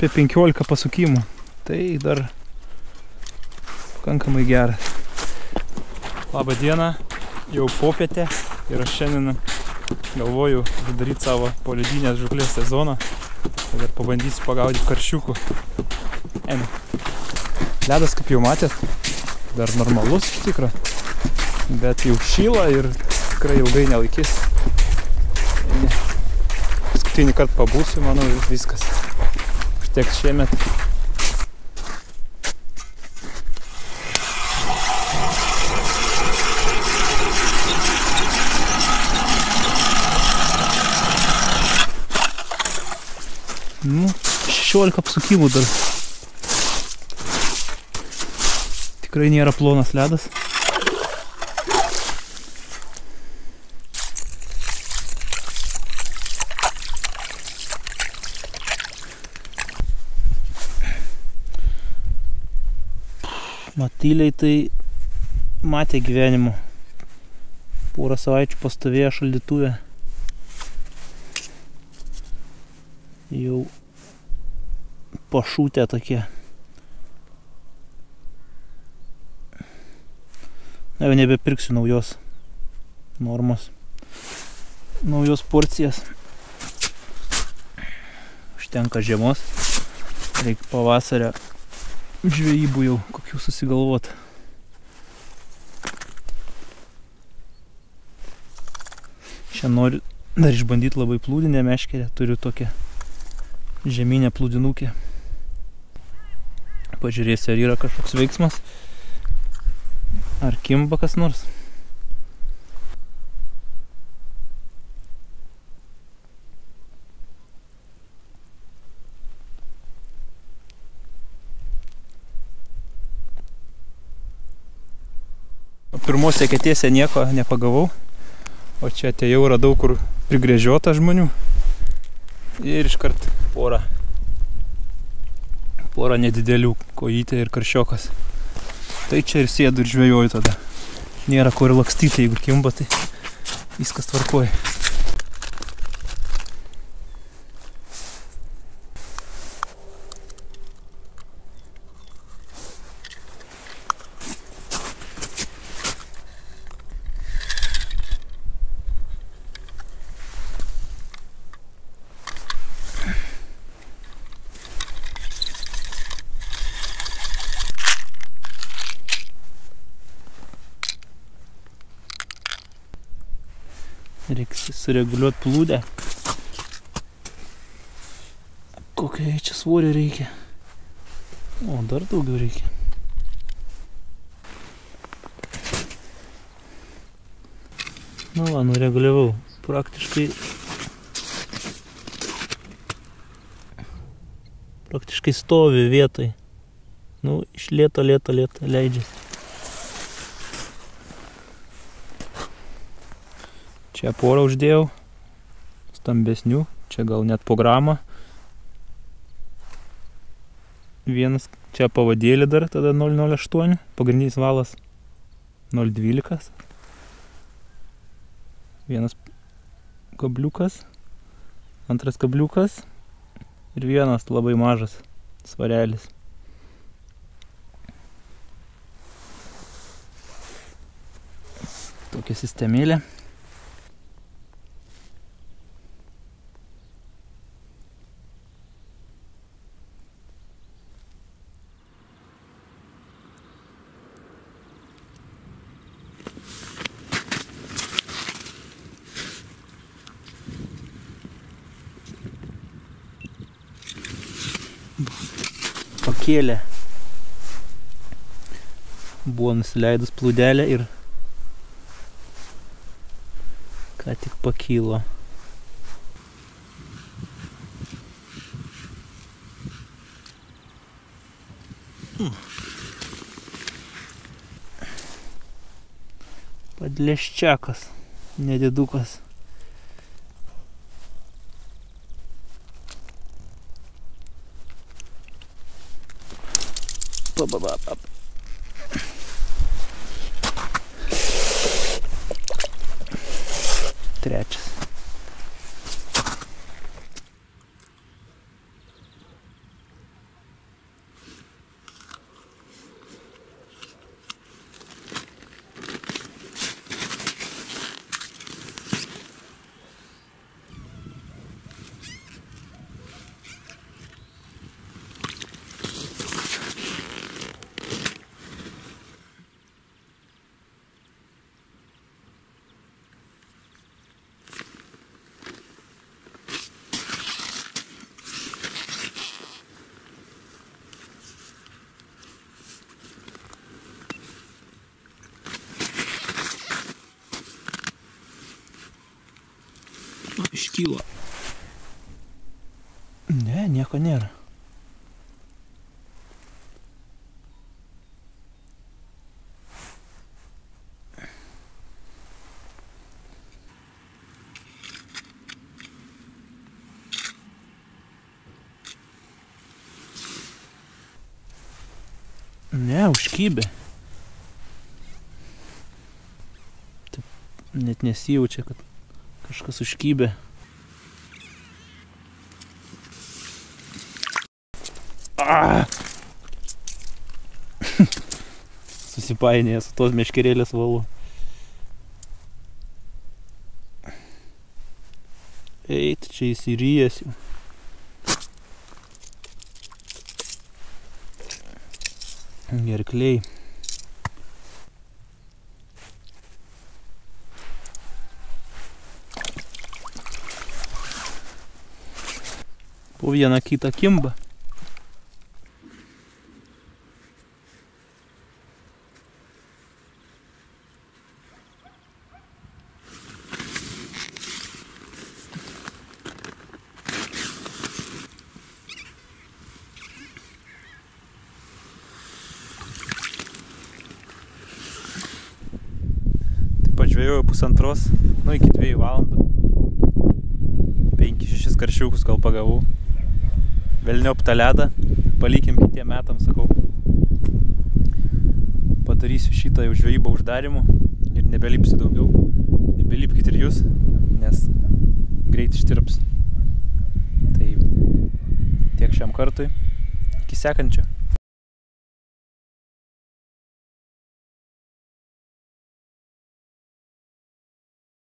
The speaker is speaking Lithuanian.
apie 15 pasukimų. Tai dar pakankamai geras. Labą dieną, jau popietė ir aš šiandien galvoju daryti savo poledinės žuklės sezoną. Ir pabandysiu pagaudyti karšiukų. Eina. Ledas, kaip jau matėt, dar normalus iš tikro, bet jau šyla ir tikrai ilgai nelaikys. Paskutinį kartą pabūsiu, manau, viskas. Užteks šiemet. Nu, 16 apsukimų dar. Tikrai nėra plonas ledas. Matyliai tai matė gyvenimo. Porą savaičių pastovėjo šaldytuve. Jau pašūtę tokie. Na, jau nebepirksiu naujos normos, naujos porcijas. Užtenka žiemos. Reikia pavasario žvejybų jau kokių susigalvot. Šiandien noriu dar išbandyti labai plūdinę meškerę. Turiu tokią žeminę plūdinukę. Pažiūrėsiu, ar yra kažkoks veiksmas. Ar kimba kas nors. Pirmose eketėse nieko nepagavau. O čia atėjau, radau, kur prigręžiota žmonių. Ir iškart porą nedidelių, kojytė ir karšiokas. Tai čia ir sėdu ir žvejoju tada. Nėra ko ir lakstyti, jeigu kimba, tai viskas tvarkoja. Reikia sureguliuoti plūdę. Kokia čia svorio reikia. O, dar daugiau reikia. Nu va, nureguliavau. Praktiškai stovi vietoj. Nu, iš lėto leidžiasi. Čia porą uždėjau, stambesnių, čia gal net po gramą. Vienas čia pavadėlį dar, tada 0,08, pagrindinis valas 0,12. Vienas kabliukas, antras kabliukas ir vienas labai mažas svarelis. Tokia sistemėlė. Pakėlė. Buvo nusileidus plūdelę ir ką tik pakylo. Padleščiakas, nedidukas. Trečias. Iškylo. Ne, nieko nėra. Ne, užkybė. Taip, net nesijaučia, kad kažkas užkybė. Susipainėja su tos meškerėlės valu. Eit, čia įsiryjęs jau. Gerkliai. Po vieną kitą kimba. Pažvėjau pusantros, iki 2 valandų. 5-6 karšiukus gal pagavau. Velniop tą ledą, palikim kitiem metam, sakau. Padarysiu šitą jau žvejybą uždarimu ir nebelipsiu daugiau. Nebelipkit ir jūs, nes greit ištirps. Tai tiek šiam kartui. Iki sekančio.